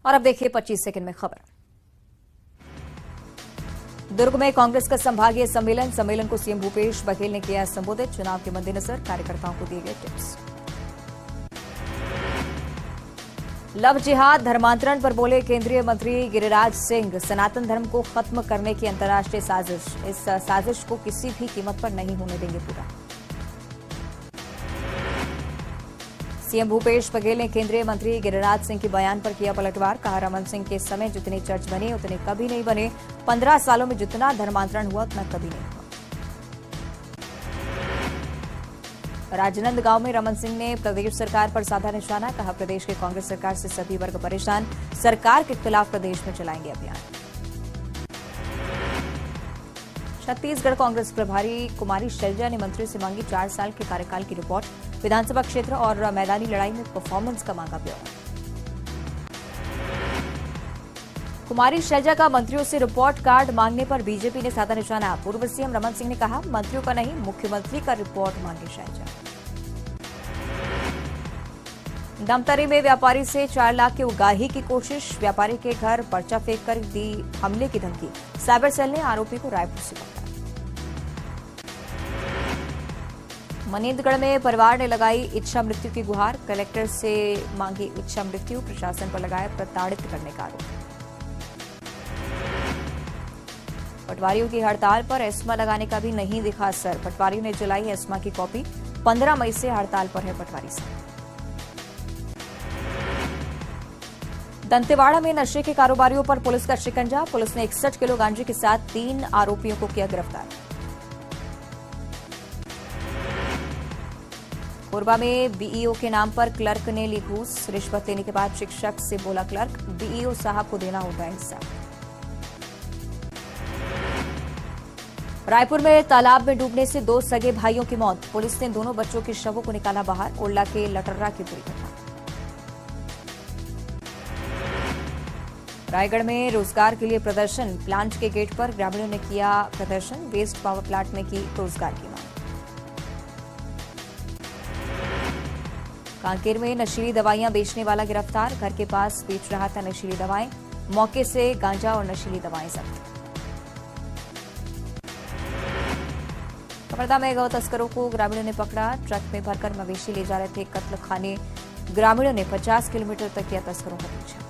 और अब देखिए 25 सेकंड में खबर। दुर्ग में कांग्रेस का संभागीय सम्मेलन को सीएम भूपेश बघेल ने किया संबोधित। चुनाव के मद्देनजर कार्यकर्ताओं को दिए गए टिप्स। लव जिहाद धर्मांतरण पर बोले केंद्रीय मंत्री गिरिराज सिंह, सनातन धर्म को खत्म करने की अंतर्राष्ट्रीय साजिश, इस साजिश को किसी भी कीमत पर नहीं होने देंगे पूरा। सीएम भूपेश बघेल ने केंद्रीय मंत्री गिरिराज सिंह के बयान पर किया पलटवार। कहा, रमन सिंह के समय जितने चर्च बने उतने कभी नहीं बने, 15 सालों में जितना धर्मांतरण हुआ उतना कभी नहीं हुआ। राजनंदगांव में रमन सिंह ने प्रदेश सरकार पर साधा निशाना। कहा, प्रदेश की कांग्रेस सरकार से सभी वर्ग परेशान, सरकार के खिलाफ प्रदेश में चलाएंगे अभियान। छत्तीसगढ़ कांग्रेस प्रभारी कुमारी शैलजा ने मंत्रियों से मांगी 4 साल के कार्यकाल की रिपोर्ट। विधानसभा क्षेत्र और मैदानी लड़ाई में परफॉर्मेंस का मांगा ब्यौरा। कुमारी शैलजा का मंत्रियों से रिपोर्ट कार्ड मांगने पर बीजेपी ने साधा निशाना। पूर्व सीएम रमन सिंह ने कहा, मंत्रियों का नहीं मुख्यमंत्री का रिपोर्ट मांगे शैलजा। धमतरी में व्यापारी से 4 लाख की उगाही की कोशिश। व्यापारी के घर पर्चा फेंक कर दी हमले की धमकी। साइबर सेल ने आरोपी को रायपुर से पकड़ा। मनेंद्रगढ़ में परिवार ने लगाई इच्छा मृत्यु की गुहार। कलेक्टर से मांगी इच्छा मृत्यु, प्रशासन पर लगाया प्रताड़ित करने का आरोप। पटवारियों की हड़ताल पर एस्मा लगाने का भी नहीं दिखा असर। पटवारियों ने जलाई एस्मा की कॉपी। 15 मई से हड़ताल पर है पटवारी संघ। दंतेवाड़ा में नशे के कारोबारियों पर पुलिस का शिकंजा। पुलिस ने 61 किलो गांजे के साथ 3 आरोपियों को किया गिरफ्तार। कोरबा में बीईओ के नाम पर क्लर्क ने ली घूस। रिश्वत लेने के बाद शिक्षक से बोला क्लर्क, बीईओ साहब को देना होता है हिस्सा। रायपुर में तालाब में डूबने से 2 सगे भाइयों की मौत। पुलिस ने दोनों बच्चों के शवों को निकाला बाहर। ओरला के लटर्रा की पूरी घटना। रायगढ़ में रोजगार के लिए प्रदर्शन। प्लांट के गेट पर ग्रामीणों ने किया प्रदर्शन। वेस्ट पावर प्लांट में की रोजगार की मांग। कांकेर में नशीली दवाइयां बेचने वाला गिरफ्तार। घर के पास बेच रहा था नशीली दवाएं। मौके से गांजा और नशीली दवाएं जब्त। कवर्धा में गौ तस्करों को ग्रामीणों ने पकड़ा। ट्रक में भरकर मवेशी ले जा रहे थे कत्ल खाने। ग्रामीणों ने 50 किलोमीटर तक किया तस्करों का पीछा।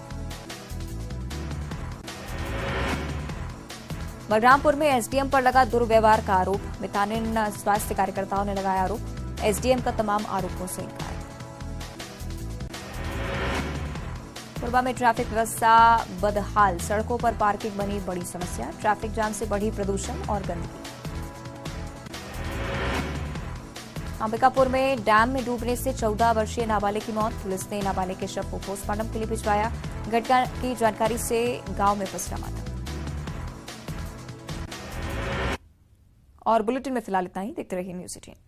बलरामपुर में एसडीएम पर लगा दुर्व्यवहार का आरोप। मितानिन स्वास्थ्य कार्यकर्ताओं ने लगाया आरोप। एसडीएम का तमाम आरोपों से इनकार। कोरबा में ट्रैफिक व्यवस्था बदहाल। सड़कों पर पार्किंग बनी बड़ी समस्या। ट्रैफिक जाम से बढ़ी प्रदूषण और गंदगी। अंबिकापुर में डैम में डूबने से 14 वर्षीय नाबालिग की मौत। पुलिस ने नाबालिग के शव को पोस्टमार्टम के लिए भिजवाया। घटना की जानकारी से गांव में पसरा मातम। और बुलेटिन में फिलहाल इतना ही। देखते रहिए न्यूज़ 18।